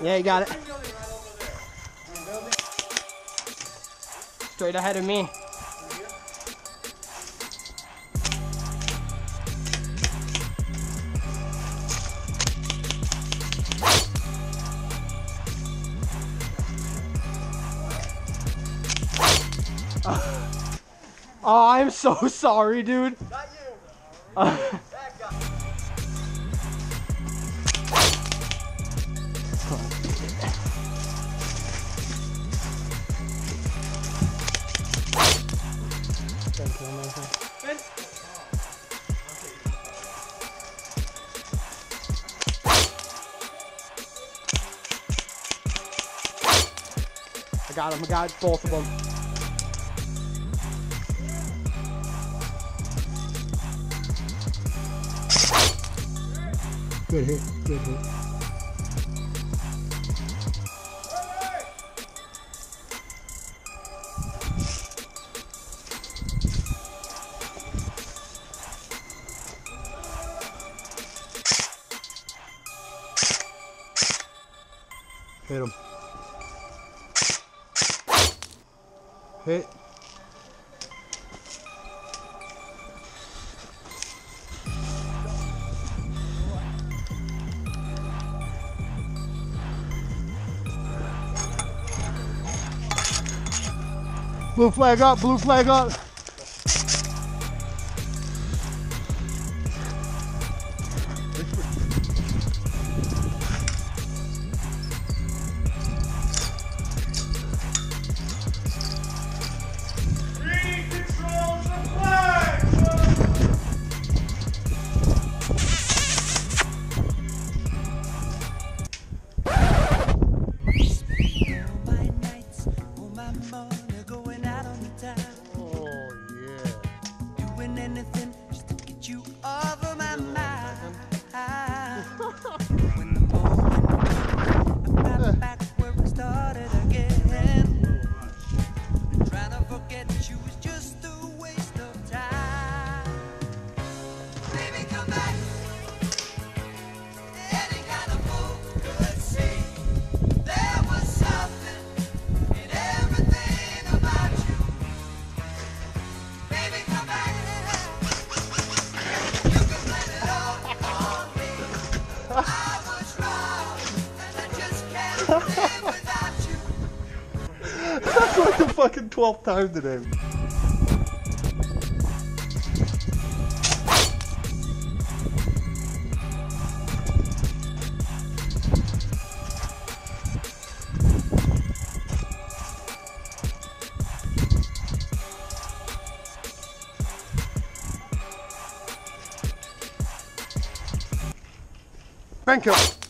Yeah, you got it. Straight ahead of me. Oh, I'm so sorry, dude. Not you. That guy. I got him. I got both of them. Good hit. Good hit. Hit him. Hit. Blue flag up, blue flag up. Anything just to get you off of my mind. When the moment I got back where we started again, trying to forget you was just a waste of time. Baby, come back. Any kind of fool could see there was something in everything about you. Baby, come back. That's like the fucking 12th time today. Thank you.